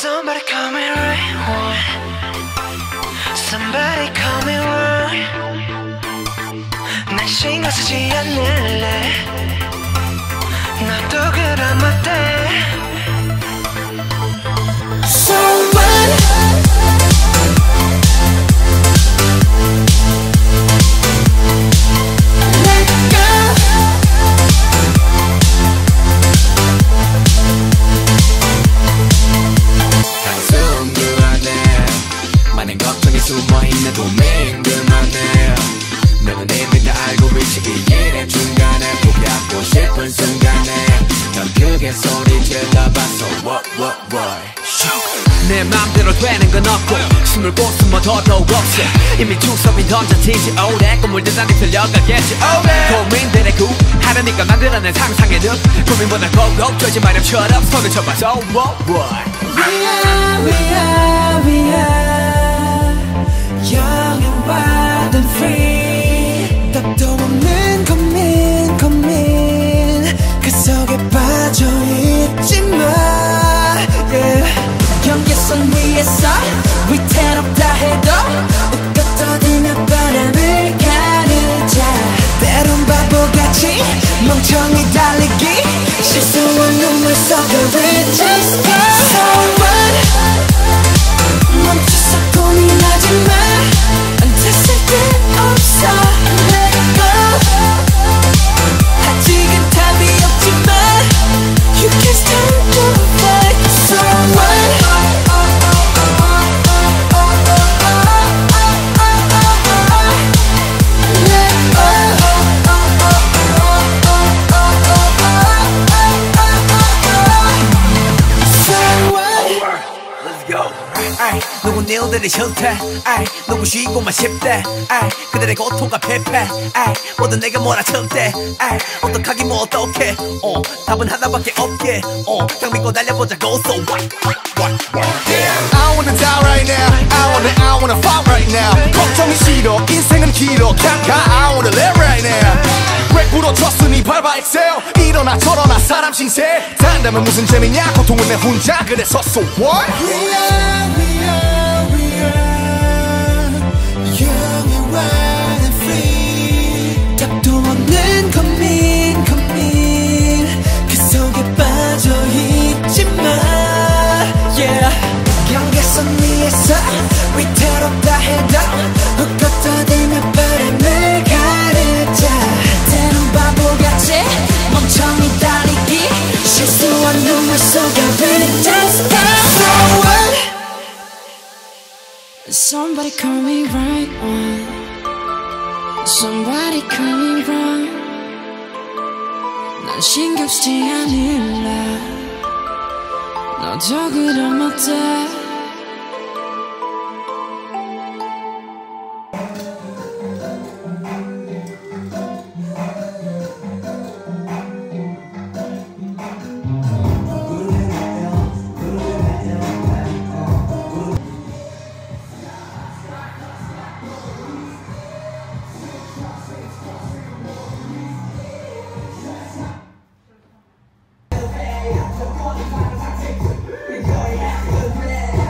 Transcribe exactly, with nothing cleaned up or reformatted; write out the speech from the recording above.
Somebody call me right one. Somebody call me wrong. 난 신경 쓰지 않을래. 너도 그럼 어때? So what? 숨어있는 고민 그만해. 너는 이미 다 알고 있지. 이 일의 중간에 포기하고 싶은 순간에 넌 크게 소리 질러봤어. What what what. 내 맘대로 되는 건 없고 숨을 곳숨어 더더욱 없어. 이미 주섬이 던져지지 오래 꿈을 대단히 들려가겠지 오래. 고민들의 구하려니까 만들어낸 상상의 늪. 고민보다 고고 쫄지 마렴처럼 손을 쳐봐. So what what. We are we are we are Young and wild and free. 답도 없는 고민 고민 그 속에 빠져있지마. yeah. 경계선 위에서 위태롭다 해도 웃고 떠들며 바람을 가르자. 때론 바보같이 멍청이 달리기 실수한 눈물 속을 just go. So what? 멈춰서 고민하지마. 됐을 때 없어. Let go. 아직은 답이 없지만 You can still do it. So what? Let go. So what? Let's go. 아이, 누군 일들이 싫대. 아이, 누구 쉬고만 싶대. 아이, 그들의 고통과 패패. 아이, 모두 내가 몰아칠 때. 아이, 어떡하기 뭐 어떡해. 어, 답은 하나밖에 없게. 어, 딱 믿고 달려보자고. So what, what, what, what. Yeah, I wanna die right now. I wanna, I wanna fight right now. 걱정이 싫어, 인생은 길어. 그냥 가, I wanna live right now. 왜 부러졌으니 밟아 excel. 일어나 저러나 사람 신세. 산다면 무슨 재미냐, 고통은 내 혼자. 그래서 so what? We are, we are, we are Young and wild and free. 답도 없는 고민 고민 그 속에 빠져있지마. yeah. 경계선 위에서 위태롭다 해도 웃고 떠들며 바람을 가르자. 때론 바보같이 멍청이 달리기 실수한 눈물 속에 just go. So what? Somebody call me right one. Somebody call me wrong. 난 신경 쓰지 않을래. 너도 그럼 어때?